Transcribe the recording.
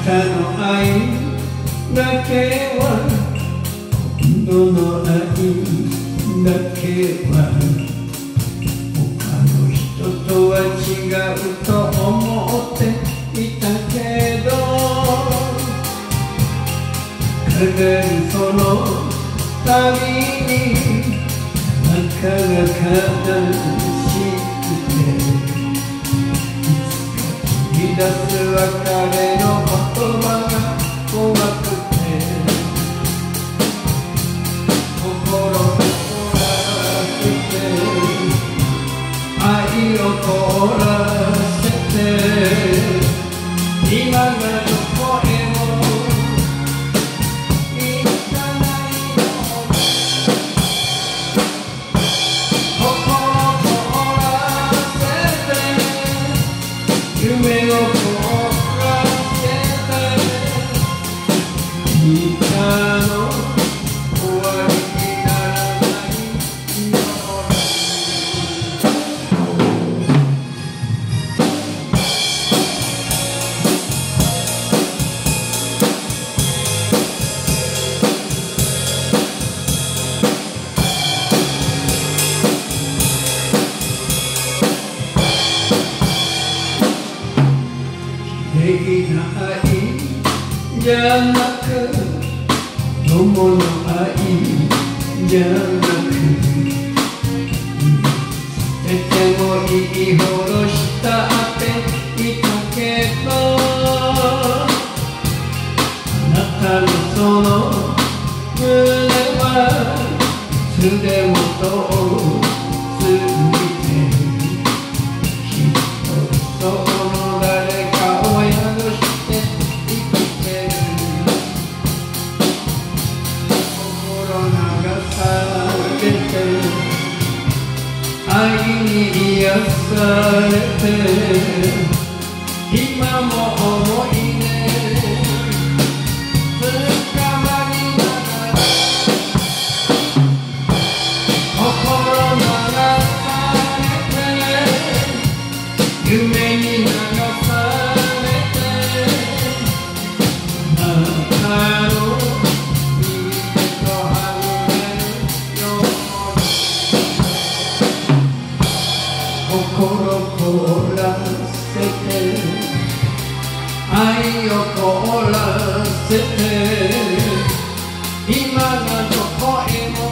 たの愛だけは今度の愛だけは他の人とは違うと思っていたけどかかるその度になかなか悲しくていつか出す別れの言葉が怖くて心を凍らせて愛を凍らせて今がどこへも行かないの心凍らせて夢をじゃなく友の愛じゃなく捨ててもいいほど慕っていたけどあなたのその胸はいつでも通じてきっとその誰かを宿して愛に癒されて今も思い出深まりながら心流されて夢に流されてあなたの心凍らせて愛を凍らせて今がどこへも